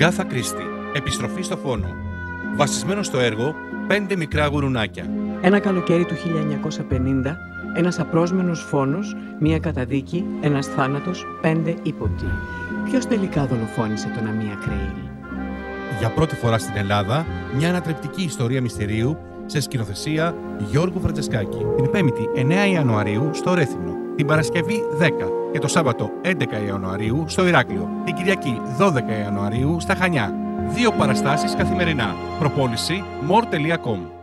Αγκάθα Κρίστη. Επιστροφή στο φόνο. Βασισμένο στο έργο «Πέντε μικρά γουρουνάκια». Ένα καλοκαίρι του 1950, ένας απρόσμενος φόνος, μία καταδίκη, ένας θάνατος, 5 ύποπτοι. Ποιος τελικά δολοφόνησε τον Αμία Κρέιλ? Για πρώτη φορά στην Ελλάδα, μια ανατρεπτική ιστορία μυστηρίου σε σκηνοθεσία Γιώργου Φραντζεσκάκη. Την 5η 9 Ιανουαρίου στο Ρέθυμνο, την Παρασκευή 10 και το Σάββατο 11 Ιανουαρίου στο Ηράκλειο, την Κυριακή 12 Ιανουαρίου στα Χανιά. 2 παραστάσεις καθημερινά. Προπόληση more.com.